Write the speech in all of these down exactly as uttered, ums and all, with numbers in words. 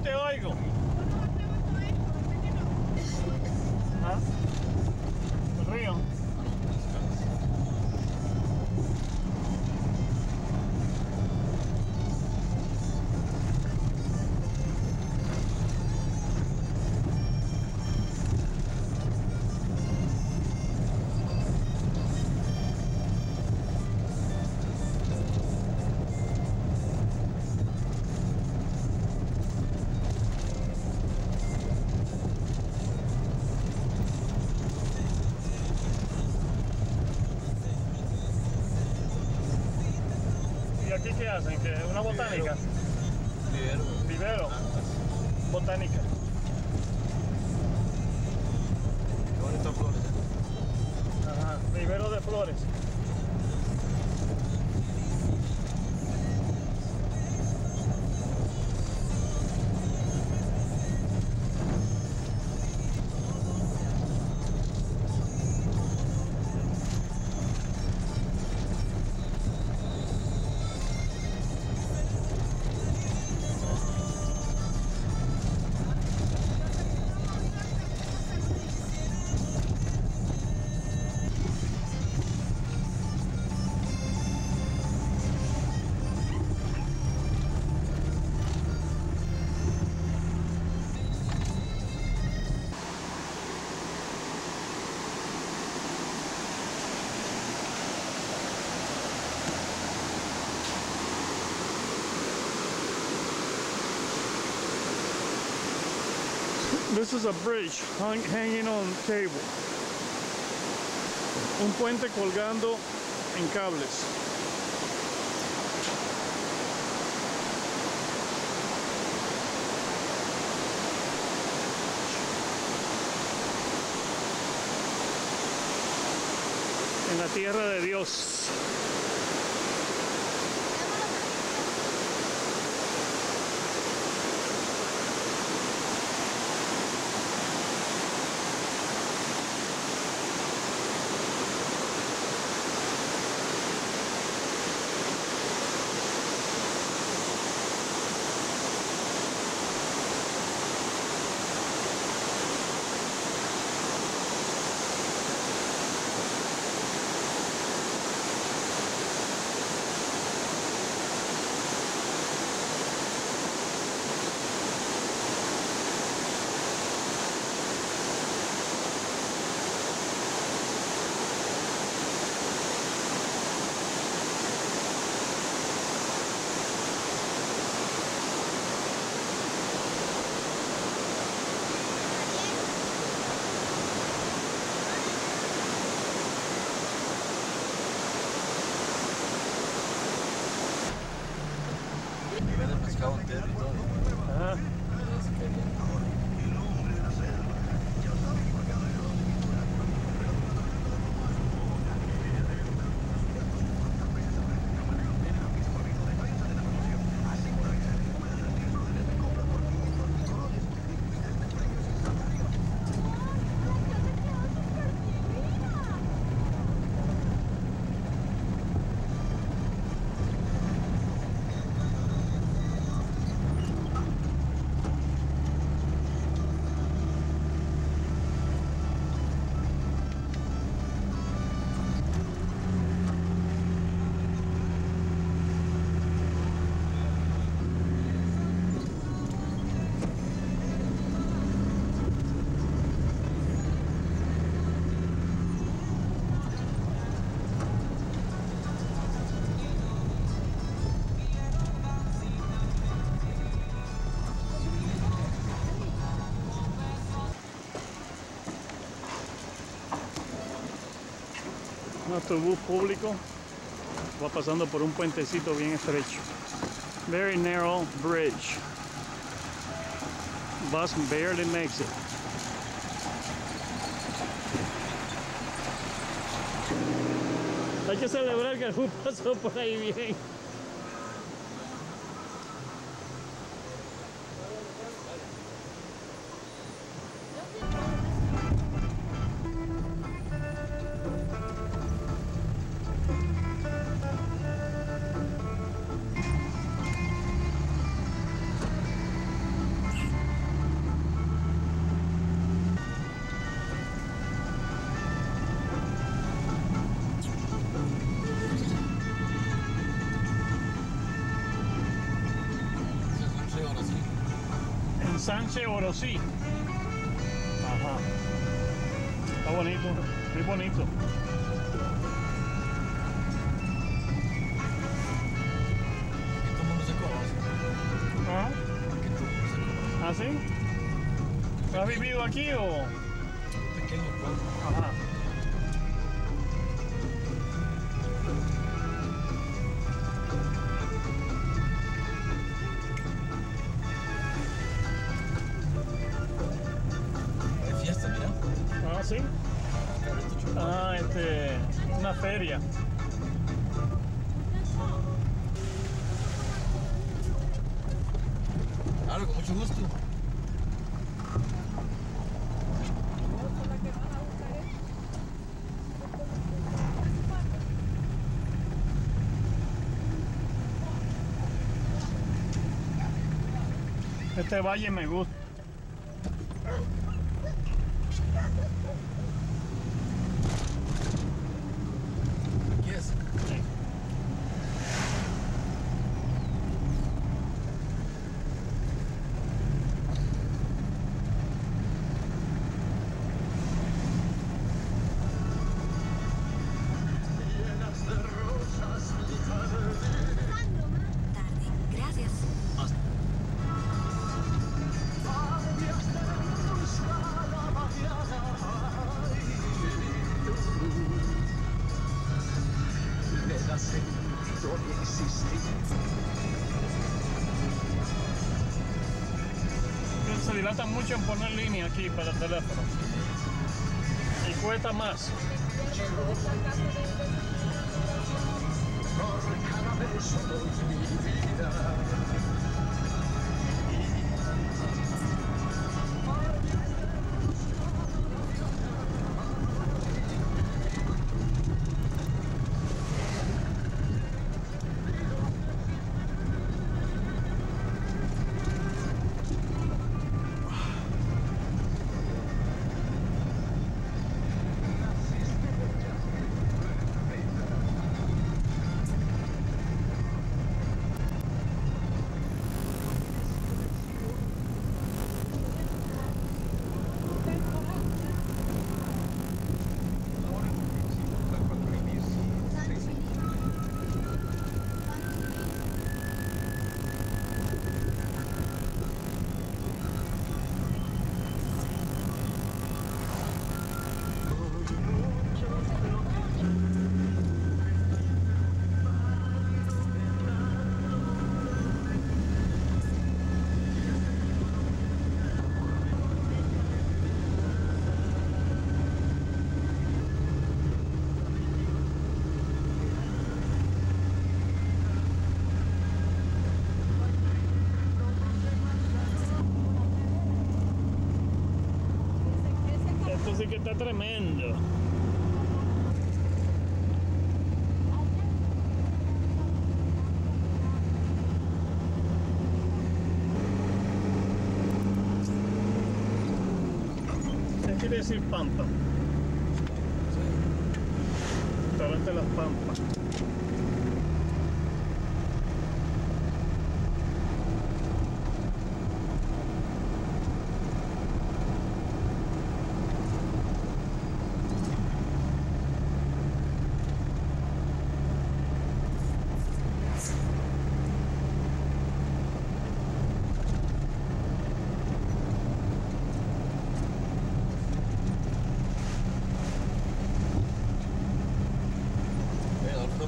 te oigo. ¿Ah? El río. ¿Y aquí qué hacen? ¿Qué? ¿Una botánica? Vivero. Vivero. Botánica. Qué bonitas flores. Ajá. Vivero de flores. This is a bridge hung, hanging on cable. Un puente colgando en cables. En la tierra de Dios. Venden pescado entero y todo. Ajá. Un autobús público va pasando por un puentecito bien estrecho. Very narrow bridge. Bus barely makes it. Hay que celebrar que el bus pasó por ahí bien. quince euros, sí. Ajá. Está bonito, muy bonito. Aquí todo el mundo se conoce. ¿Ah? Aquí todo el mundo se conoce. ¿Ah, sí? ¿Has vivido aquí o...? Un pequeño pueblo. Ajá. Hay fiesta, mira. Ah, sí. Carrito chupado. Ah, este... una feria. Claro, con mucho gusto. Este valle me gusta. Aquí es. Tarde. Gracias. Se dilata mucho en poner línea aquí para el teléfono. Y cuesta más. Esto sí que está tremendo. ¿Qué quiere decir Pampa? Restaurante Las Pampas. Mira,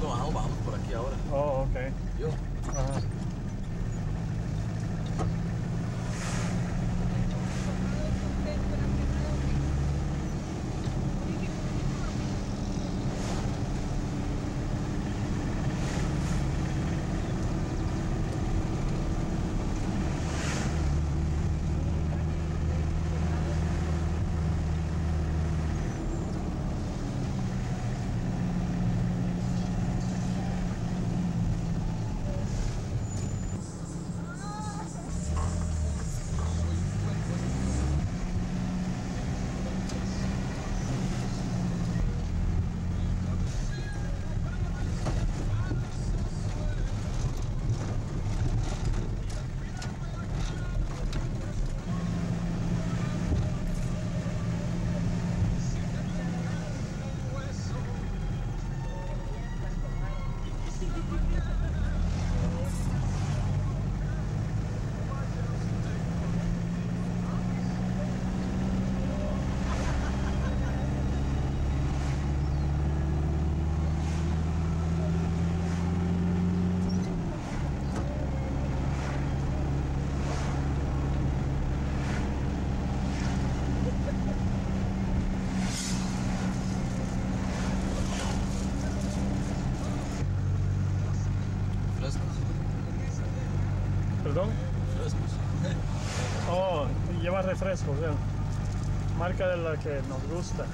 refrescos, ¿eh? Marca de la que nos gusta.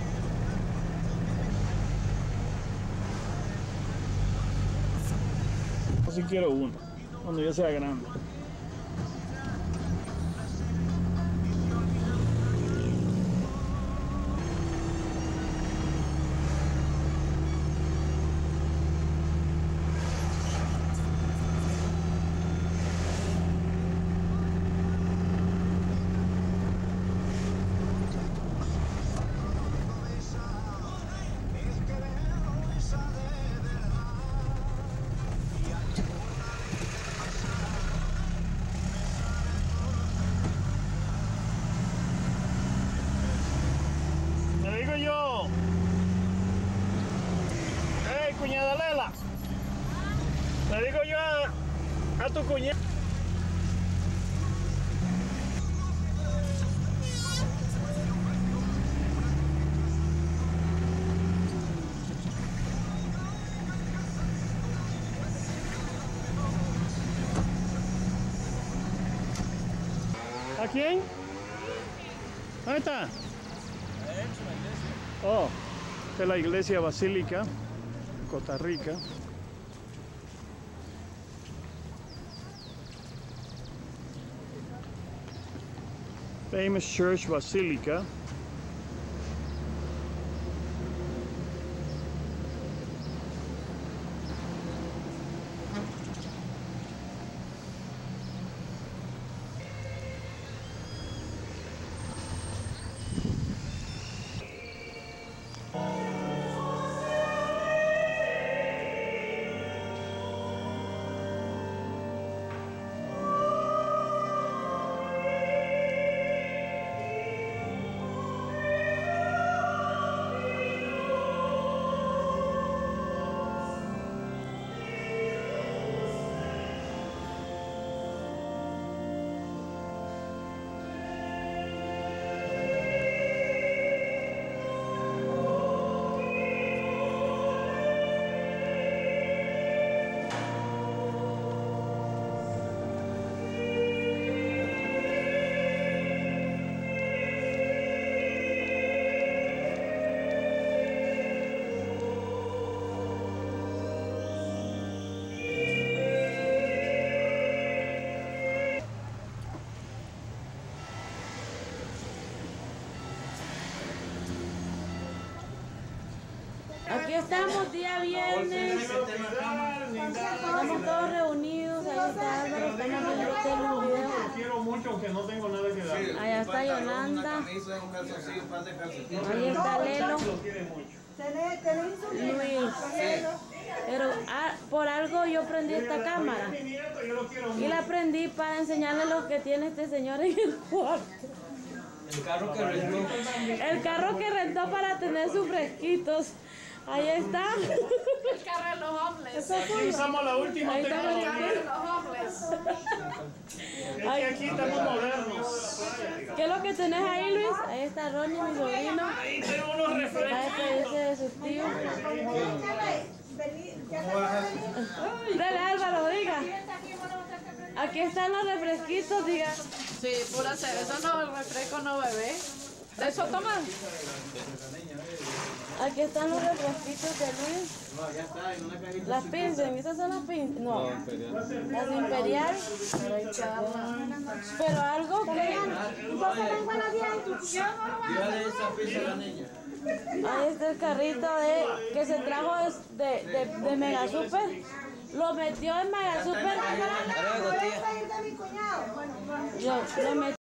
Yo sí quiero uno, cuando ya sea grande. Yo. Hey, cuñada Lela. Le digo yo a, a tu cuñada. ¿A quién? ¿Dónde está? Oh, esta es la iglesia basílica, Costa Rica. Famous Church Basilica. Aquí estamos día viernes, estamos todos reunidos, ahí está Álvaro, estamos viendo ustedes un video. Quiero mucho aunque no tengo nada que dar. Allá está Yolanda, ahí está Lelo, Luis. Pero ah, por algo yo prendí esta cámara y la prendí para enseñarles lo que tiene este señor en el cuarto. El carro que rentó. El carro que rentó para tener sus fresquitos. Ahí está. El carro de los homeless. Aquí usamos la última Ahí está El carro de tecnología. los homeless. Es que aquí estamos modernos. ¿Qué es lo que tenés ahí, Luis? Ahí está Ronnie, mi sobrino. Ahí tengo unos Va a refrescos. despedirse de sus tíos. Dale, Álvaro, diga. Aquí están los refresquitos, diga. Sí, pura cerveza, no, el refresco no bebé. ¿De eso toman? Aquí están los refresquitos de Luis. Las Pilsen, ¿esas son las Pilsen? No, las Imperial. Pero algo que... Ahí está el carrito de que se trajo de, de, de, de Mega Super. Lo metió en Mega Super. Lo, lo metió